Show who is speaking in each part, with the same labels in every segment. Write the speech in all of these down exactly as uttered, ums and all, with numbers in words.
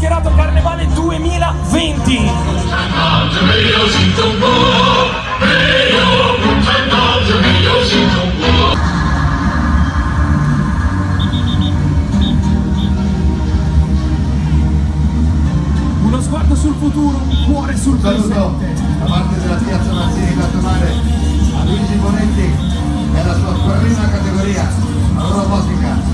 Speaker 1: mascherato Carnevale duemilaventi. Uno sguardo sul futuro, un cuore sul presente.
Speaker 2: Da parte della Piazza Mazzini Gattomare a Luigi Bonetti nella sua prima categoria, la robotica.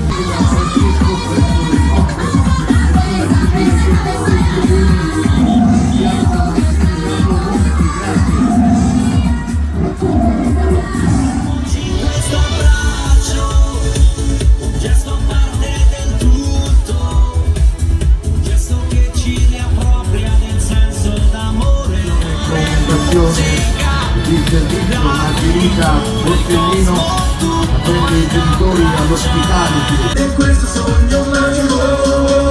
Speaker 2: Il servizio Margherita Borsellino a prendere i genitori all'ospitale. E questo sogno magico